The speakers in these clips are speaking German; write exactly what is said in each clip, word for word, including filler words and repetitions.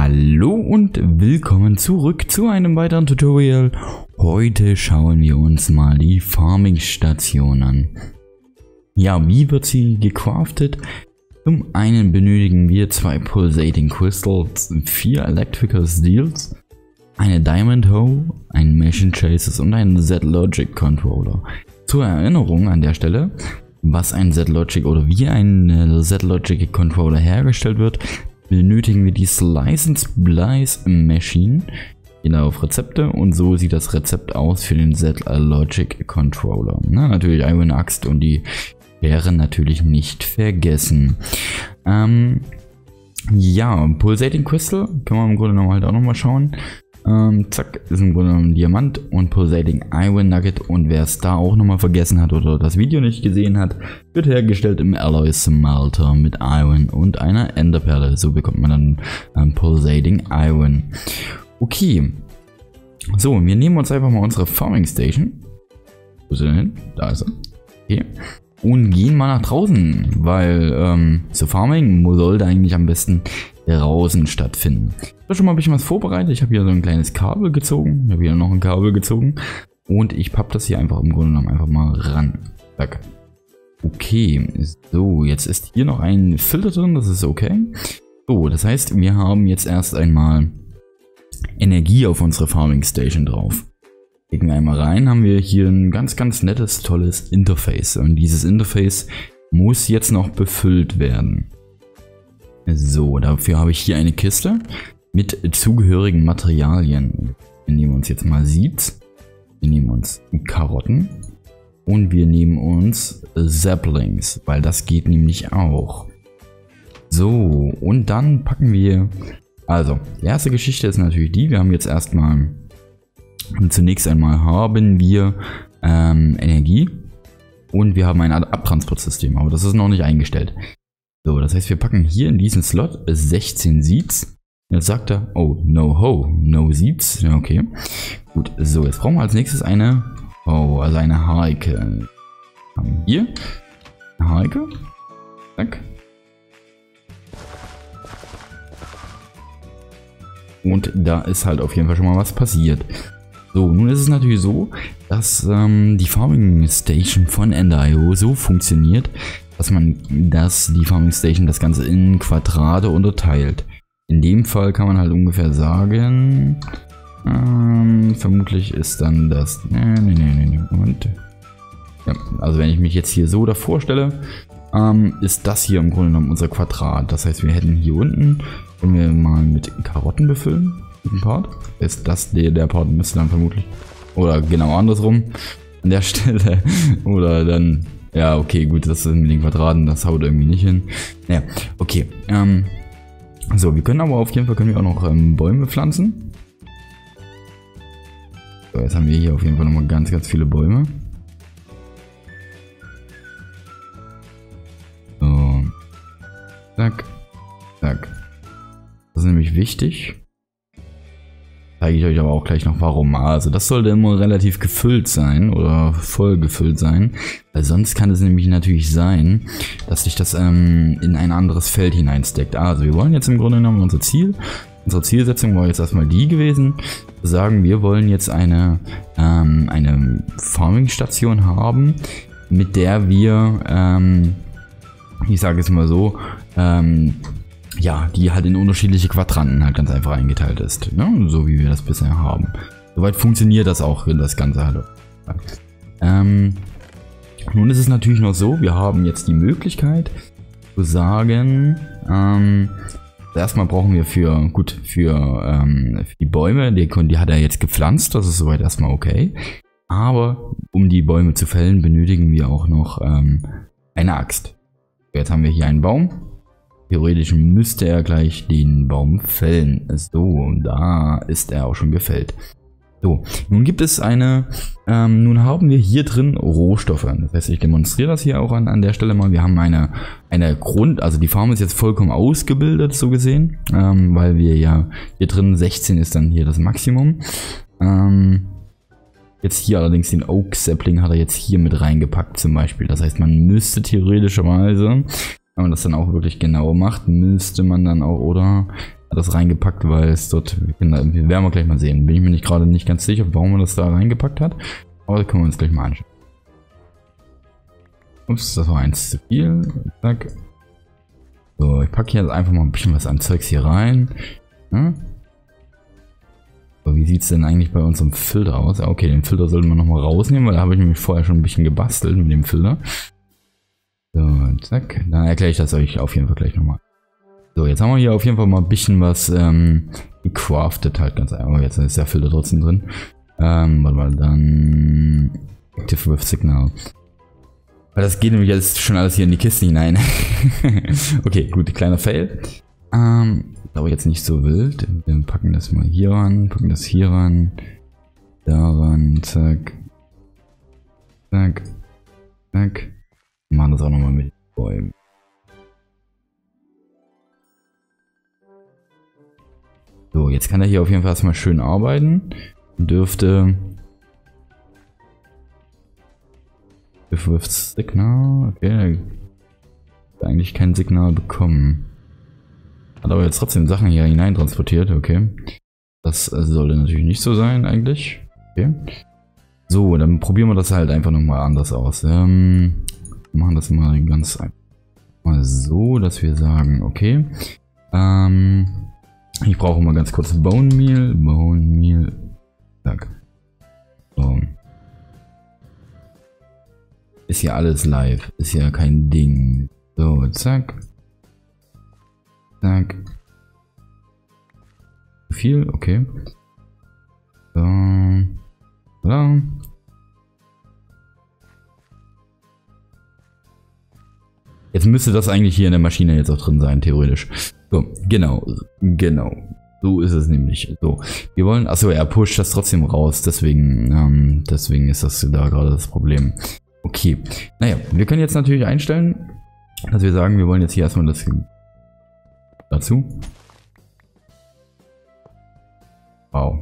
Hallo und willkommen zurück zu einem weiteren Tutorial. Heute schauen wir uns mal die Farming-Station an. Ja, wie wird sie gecraftet? Zum einen benötigen wir zwei Pulsating Crystals, vier Electrical Steels, eine Diamond Hoe, ein Machine Chases und einen Z-Logic Controller. Zur Erinnerung an der Stelle, was ein Z-Logic oder wie ein Z-Logic Controller hergestellt wird, benötigen wir die Slice and Splice Machine. Gehen auf Rezepte und so sieht das Rezept aus für den Z-Logic Controller. Na, natürlich Iron Axt und die wären natürlich nicht vergessen. Ähm, ja, Pulsating Crystal können wir im Grunde genommen halt auch nochmal schauen. Ähm, zack, ist im Grunde genommen Diamant und Pulsating Iron Nugget, und wer es da auch nochmal vergessen hat oder das Video nicht gesehen hat, wird hergestellt im Alloy Smelter mit Iron und einer Enderperle. So bekommt man dann ähm, Pulsating Iron. Okay, so, wir nehmen uns einfach mal unsere Farming Station. Wo ist sie denn hin? Da ist sie. Okay. Und gehen mal nach draußen, weil ähm, so Farming sollte eigentlich am besten draußen stattfinden. Ich habe schon mal ein bisschen was vorbereitet. Ich habe hier so ein kleines Kabel gezogen. Ich habe hier noch ein Kabel gezogen. Und ich pappe das hier einfach im Grunde genommen einfach mal ran. Zack. Okay, so, jetzt ist hier noch ein Filter drin, das ist okay. So, das heißt, wir haben jetzt erst einmal Energie auf unsere Farming Station drauf. Klicken wir einmal rein, haben wir hier ein ganz, ganz nettes, tolles Interface. Und dieses Interface muss jetzt noch befüllt werden. So, dafür habe ich hier eine Kiste mit zugehörigen Materialien. Wir nehmen uns jetzt mal Seeds, wir nehmen uns Karotten und wir nehmen uns Saplings, weil das geht nämlich auch. So, und dann packen wir, also, die erste Geschichte ist natürlich die, wir haben jetzt erstmal, zunächst einmal haben wir ähm, Energie und wir haben ein Abtransportsystem, aber das ist noch nicht eingestellt. So, das heißt, wir packen hier in diesen Slot sechzehn Seeds. Jetzt sagt er, oh, no hoe, no Seeds. Ja, okay. Gut, so, jetzt brauchen wir als nächstes eine, oh, also eine Harike. Haben wir hier eine Harike. Zack. Und da ist halt auf jeden Fall schon mal was passiert. So, nun ist es natürlich so, dass ähm, die Farming Station von Ender punkt i o so funktioniert, dass man dass die Farming Station das Ganze in Quadrate unterteilt. In dem Fall kann man halt ungefähr sagen, ähm, vermutlich ist dann das, nee, nee, nee, nee, Moment. Ja, also wenn ich mich jetzt hier so davor stelle, ähm, ist das hier im Grunde genommen unser Quadrat. Das heißt, wir hätten hier unten, wenn wir mal mit Karotten befüllen, diesen Part, ist das der, der Part müsste dann vermutlich, oder genau andersrum an der Stelle, oder dann, ja, okay, gut, das ist mit den Quadraten, das haut irgendwie nicht hin. Ja, okay. Ähm, so, wir können aber auf jeden Fall können wir auch noch ähm, Bäume pflanzen. So, jetzt haben wir hier auf jeden Fall nochmal ganz, ganz viele Bäume. So. Zack. Zack. Das ist nämlich wichtig. Zeige ich euch aber auch gleich noch warum. Also das sollte immer relativ gefüllt sein oder voll gefüllt sein, weil sonst kann es nämlich natürlich sein, dass sich das ähm, in ein anderes Feld hineinsteckt. Also wir wollen jetzt im Grunde genommen unser Ziel, unsere Zielsetzung war jetzt erstmal die gewesen, zu sagen, wir wollen jetzt eine, ähm, eine Farming-Station haben, mit der wir, ähm, ich sage es mal so, ähm, ja, die halt in unterschiedliche Quadranten halt ganz einfach eingeteilt ist, ne? So wie wir das bisher haben. Soweit funktioniert das auch, das Ganze halt. Ähm, nun ist es natürlich noch so, wir haben jetzt die Möglichkeit zu sagen, ähm, erstmal brauchen wir für, gut, für, ähm, für die Bäume, die, die hat er jetzt gepflanzt, das ist soweit erstmal okay. Aber um die Bäume zu fällen, benötigen wir auch noch ähm, eine Axt. Jetzt haben wir hier einen Baum. Theoretisch müsste er gleich den Baum fällen. So, da ist er auch schon gefällt. So, nun gibt es eine, ähm, nun haben wir hier drin Rohstoffe. Das heißt, ich demonstriere das hier auch an, an der Stelle mal. Wir haben eine, eine Grund, also die Farm ist jetzt vollkommen ausgebildet, so gesehen, ähm, weil wir ja hier drin sechzehn ist dann hier das Maximum. Ähm, jetzt hier allerdings den Oak Sapling hat er jetzt hier mit reingepackt zum Beispiel. Das heißt, man müsste theoretischerweise, wenn man das dann auch wirklich genau macht, müsste man dann auch, oder hat das reingepackt, weil es dort, wir werden wir gleich mal sehen. Bin ich mir nicht gerade nicht ganz sicher, warum man das da reingepackt hat. Aber das können wir uns gleich mal anschauen. Ups, das war eins zu viel. Zack. So, ich packe jetzt einfach mal ein bisschen was an Zeugs hier rein. Ja? So, wie sieht es denn eigentlich bei unserem Filter aus? Okay, den Filter sollten wir nochmal rausnehmen, weil da habe ich nämlich vorher schon ein bisschen gebastelt mit dem Filter. So, zack. Dann erkläre ich das euch auf jeden Fall gleich nochmal. So, jetzt haben wir hier auf jeden Fall mal ein bisschen was ähm, gecraftet, halt ganz einfach. Jetzt ist der Filter trotzdem drin. Ähm, warte mal, dann Active with Signal. Weil das geht nämlich jetzt schon alles hier in die Kiste hinein. Okay, gut, kleiner Fail. Ähm, aber jetzt nicht so wild. Wir packen das mal hier ran, packen das hier ran, daran, zack, zack, zack. Machen das auch nochmal mit den Bäumen. So, jetzt kann er hier auf jeden Fall erstmal schön arbeiten und dürfte with Signal, okay, eigentlich kein Signal bekommen. Hat aber jetzt trotzdem Sachen hier hinein transportiert, okay. Das sollte natürlich nicht so sein eigentlich. Okay. So, dann probieren wir das halt einfach nochmal anders aus. Ähm, wir machen das mal ganz einfach. Mal so, dass wir sagen, okay. Ähm, ich brauche mal ganz kurz Bone Meal. Bone Meal. Zack. So. Ist ja alles live. Ist ja kein Ding. So, zack. Zack. Viel, okay. So. So. Jetzt müsste das eigentlich hier in der Maschine jetzt auch drin sein, theoretisch. So, genau. Genau. So ist es nämlich. So, wir wollen, achso, er pusht das trotzdem raus, deswegen, ähm, deswegen ist das da gerade das Problem. Okay, naja, wir können jetzt natürlich einstellen, dass wir sagen, wir wollen jetzt hier erstmal das dazu. Wow.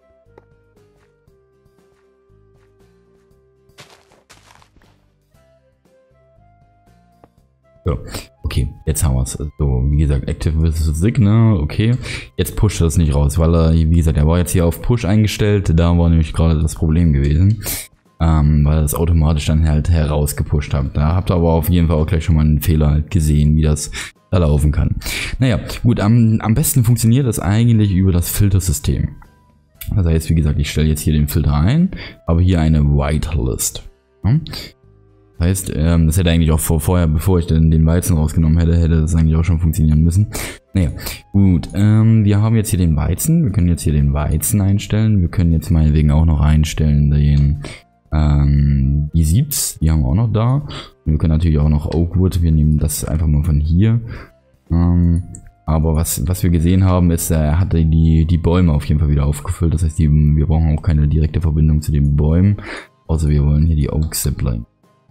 So, okay, jetzt haben wir es. So, wie gesagt, Active with Signal, okay. Jetzt pusht das nicht raus, weil er, wie gesagt, er war jetzt hier auf Push eingestellt, da war nämlich gerade das Problem gewesen. Ähm, weil das automatisch dann halt herausgepusht hat. Da habt ihr aber auf jeden Fall auch gleich schon mal einen Fehler halt gesehen, wie das da laufen kann. Naja, gut, am, am besten funktioniert das eigentlich über das Filtersystem. Das heißt, wie gesagt, ich stelle jetzt hier den Filter ein, aber hier eine Whitelist. Ja? Das heißt, ähm, das hätte eigentlich auch vor, vorher, bevor ich den, den Weizen rausgenommen hätte, hätte das eigentlich auch schon funktionieren müssen. Naja, gut, ähm, wir haben jetzt hier den Weizen, wir können jetzt hier den Weizen einstellen, wir können jetzt meinetwegen auch noch einstellen den Ähm, die Siebs, die haben wir auch noch da. Und wir können natürlich auch noch Oakwood, wir nehmen das einfach mal von hier. Ähm, aber was, was wir gesehen haben, ist, er hat die, die Bäume auf jeden Fall wieder aufgefüllt. Das heißt, die, wir brauchen auch keine direkte Verbindung zu den Bäumen. Außer wir wollen hier die Oak Sapling.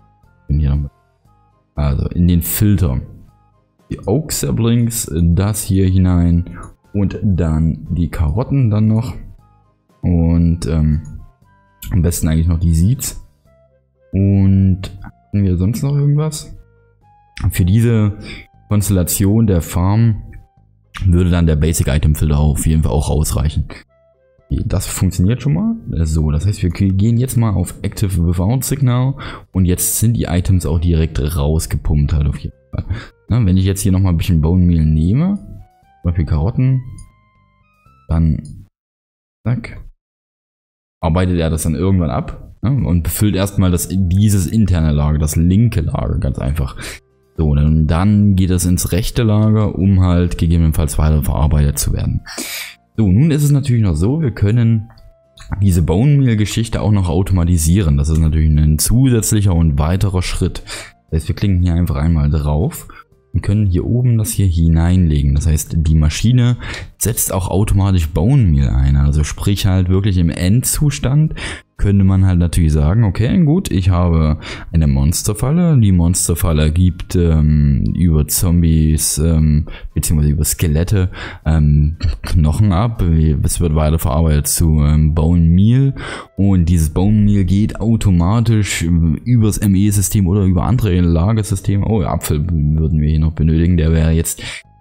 Also in den Filter. Die Oak Saplings, das hier hinein. Und dann die Karotten dann noch. Und ähm, am besten eigentlich noch die Seeds. Und haben wir sonst noch irgendwas? Für diese Konstellation der Farm würde dann der Basic Item Filter auf jeden Fall auch ausreichen. Das funktioniert schon mal. So, das heißt, wir gehen jetzt mal auf Active Without Signal und jetzt sind die Items auch direkt rausgepumpt halt auf jeden Fall. Na, wenn ich jetzt hier nochmal ein bisschen Bone Meal nehme, zum Beispiel Karotten, dann zack, arbeitet er das dann irgendwann ab, ja, und befüllt erstmal das, dieses interne Lager, das linke Lager, ganz einfach. So, dann, dann geht es ins rechte Lager, um halt gegebenenfalls weiter verarbeitet zu werden. So, nun ist es natürlich noch so, wir können diese Bone Meal Geschichte auch noch automatisieren. Das ist natürlich ein zusätzlicher und weiterer Schritt. Das heißt, wir klicken hier einfach einmal drauf und können hier oben das hier hineinlegen. Das heißt, die Maschine setzt auch automatisch Bone Meal ein. Also sprich halt wirklich im Endzustand könnte man halt natürlich sagen, okay, gut, ich habe eine Monsterfalle. Die Monsterfalle gibt ähm, über Zombies ähm, beziehungsweise über Skelette ähm, Knochen ab. Es wird weiter verarbeitet zu ähm, Bone Meal und dieses Bone Meal geht automatisch übers M E-System oder über andere Lagersysteme. Oh, Apfel würden wir hier noch benötigen. Der wäre jetzt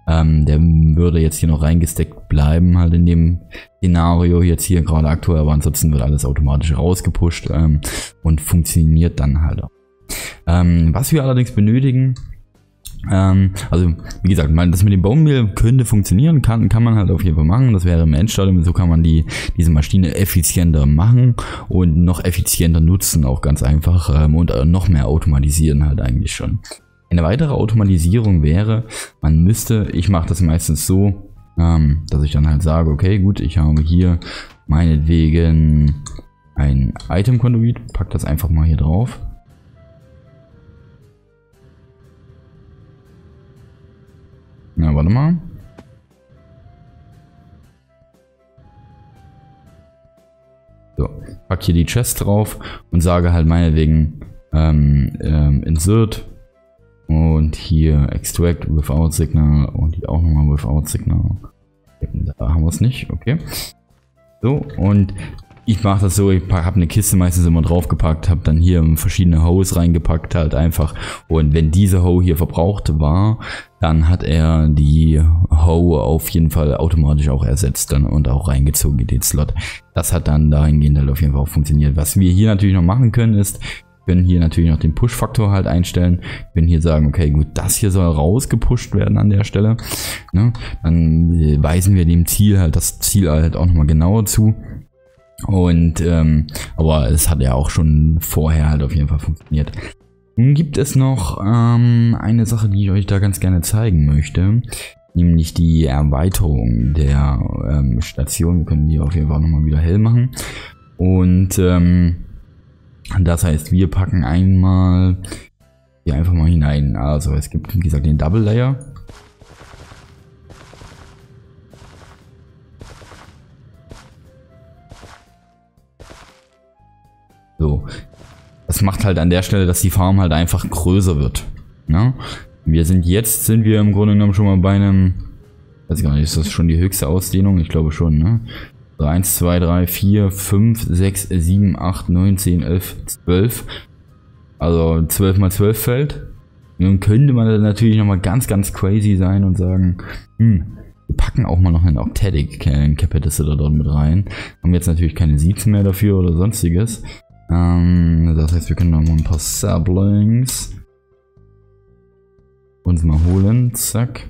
Ähm, der würde jetzt hier noch reingesteckt bleiben, halt in dem Szenario jetzt hier gerade aktuell, aber ansonsten wird alles automatisch rausgepusht ähm, und funktioniert dann halt auch. Ähm, was wir allerdings benötigen, ähm, also wie gesagt, mal das mit dem Bone Meal könnte funktionieren, kann, kann man halt auf jeden Fall machen, das wäre im Endstadium, so kann man die, diese Maschine effizienter machen und noch effizienter nutzen, auch ganz einfach ähm, und äh, noch mehr automatisieren halt eigentlich schon. Eine weitere Automatisierung wäre, man müsste, ich mache das meistens so, ähm, dass ich dann halt sage, okay gut, ich habe hier meinetwegen ein Item-Konduit, pack das einfach mal hier drauf. Na, warte mal. So, pack hier die Chest drauf und sage halt meinetwegen ähm, ähm, Insert. Und hier Extract Without Signal und hier auch nochmal Without Signal. Da haben wir es nicht, okay. So, und ich mache das so, ich habe eine Kiste meistens immer draufgepackt, habe dann hier verschiedene Hoes reingepackt halt einfach. Und wenn diese Hoe hier verbraucht war, dann hat er die Hoe auf jeden Fall automatisch auch ersetzt dann und auch reingezogen in den Slot. Das hat dann dahingehend halt auf jeden Fall auch funktioniert. Was wir hier natürlich noch machen können ist, können hier natürlich noch den Push-Faktor halt einstellen. Wir können hier sagen, okay, gut, das hier soll rausgepusht werden an der Stelle. Ne? Dann weisen wir dem Ziel halt das Ziel halt auch nochmal genauer zu. Und ähm, aber es hat ja auch schon vorher halt auf jeden Fall funktioniert. Nun gibt es noch ähm, eine Sache, die ich euch da ganz gerne zeigen möchte. Nämlich die Erweiterung der ähm, Station. Wir können die auf jeden Fall nochmal wieder hell machen. Und ähm, das heißt, wir packen einmal hier einfach mal hinein. Also es gibt, wie gesagt, den Double Layer. So. Das macht halt an der Stelle, dass die Farm halt einfach größer wird. Ne? Wir sind jetzt, sind wir im Grunde genommen schon mal bei einem, weiß ich gar nicht, ist das schon die höchste Ausdehnung? Ich glaube schon, ne? eins, zwei, drei, vier, fünf, sechs, sieben, acht, neun, zehn, elf, zwölf. Also zwölf mal zwölf Feld. Nun könnte man dann natürlich nochmal ganz, ganz crazy sein und sagen, hm, wir packen auch mal noch einen Octetic Capacitor dort mit rein. Haben jetzt natürlich keine Seeds mehr dafür oder sonstiges. Ähm, das heißt, wir können noch mal ein paar Saplings uns mal holen. Zack.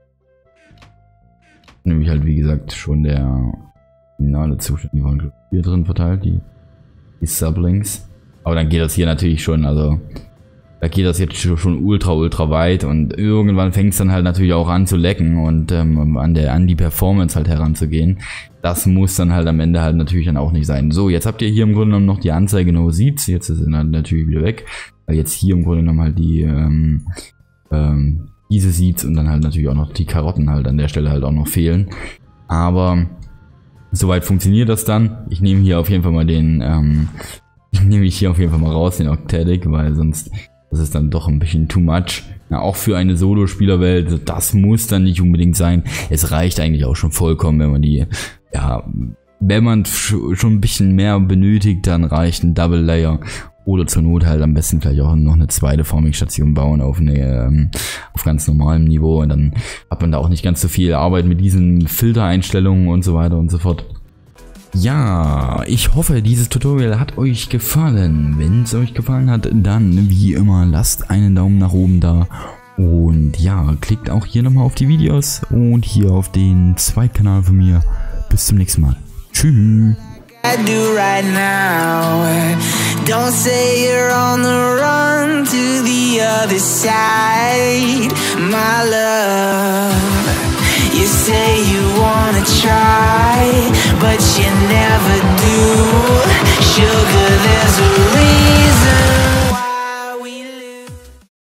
Nämlich halt, wie gesagt, schon der finale Zustand, die waren hier drin verteilt, die, die Saplings. Aber dann geht das hier natürlich schon, also da geht das jetzt schon ultra, ultra weit und irgendwann fängt es dann halt natürlich auch an zu lecken und ähm, an, der, an die Performance halt heranzugehen. Das muss dann halt am Ende halt natürlich dann auch nicht sein. So, jetzt habt ihr hier im Grunde genommen noch die Anzeige No Seeds, jetzt ist sie dann natürlich wieder weg, weil jetzt hier im Grunde genommen halt die ähm, ähm, diese Seeds und dann halt natürlich auch noch die Karotten halt an der Stelle halt auch noch fehlen. Aber soweit funktioniert das dann. Ich nehme hier auf jeden Fall mal den, ähm, ich nehme ich hier auf jeden Fall mal raus, den Octetic, weil sonst das ist dann doch ein bisschen too much. Ja, auch für eine Solo-Spielerwelt, das muss dann nicht unbedingt sein. Es reicht eigentlich auch schon vollkommen, wenn man die, ja, wenn man schon ein bisschen mehr benötigt, dann reicht ein Double Layer. Oder zur Not halt am besten vielleicht auch noch eine zweite Farming-Station bauen auf, eine, ähm, auf ganz normalem Niveau. Und dann hat man da auch nicht ganz so viel Arbeit mit diesen Filtereinstellungen und so weiter und so fort. Ja, ich hoffe, dieses Tutorial hat euch gefallen. Wenn es euch gefallen hat, dann wie immer lasst einen Daumen nach oben da. Und ja, klickt auch hier nochmal auf die Videos und hier auf den Zweitkanal von mir. Bis zum nächsten Mal. Tschüss. I do right now. Don't say you're on the run to the other side, my love. You say you wanna try.